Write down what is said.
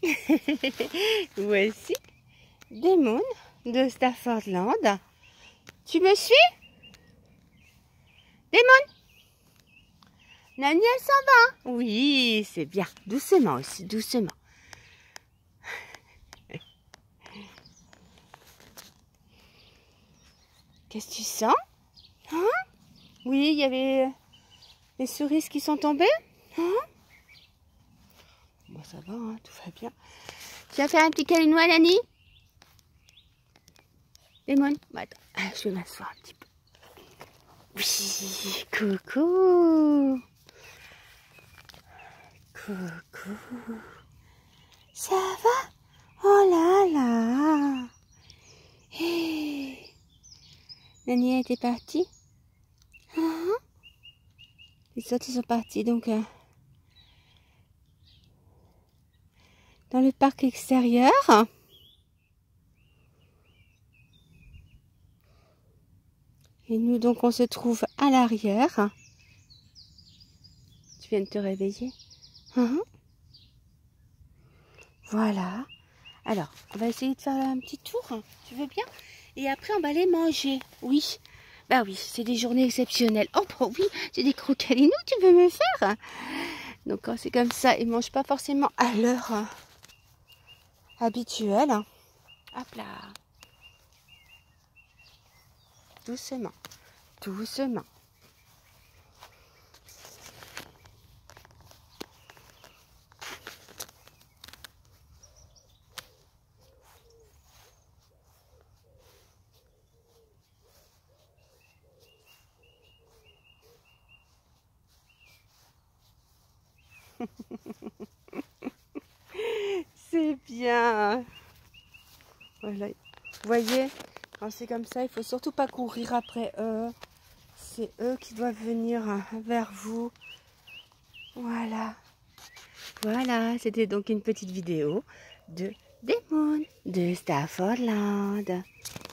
Voici Damon de Staffordland. Tu me suis? Damon? Nani, elle s'en va? Oui, c'est bien. Doucement aussi, doucement. Qu'est-ce que tu sens? Hein? Oui, il y avait les cerises qui sont tombées. Hein? Bon, ça va, hein, tout va bien. Tu vas faire un petit câlin à Nani? Damon? Bon, attends, je vais m'asseoir un petit peu. Oui, coucou. Coucou. Ça va? Oh là là. Hey. Nani était partie. Les autres, ils sont partis donc dans le parc extérieur. Et nous, donc, on se trouve à l'arrière. Tu viens de te réveiller. Voilà. Alors, on va essayer de faire un petit tour. Tu veux bien? Et après, on va aller manger. Oui. Bah oui, c'est des journées exceptionnelles. Oh, bah oui, j'ai des croqualinos, tu veux me faire? Donc, quand c'est comme ça, ils ne mangent pas forcément à l'heure habituelle. Hop là. Doucement. Doucement. C'est bien. Voilà. Vous voyez, quand c'est comme ça, il faut surtout pas courir après eux. C'est eux qui doivent venir vers vous. Voilà. Voilà, c'était donc une petite vidéo de Damon de Staffordland.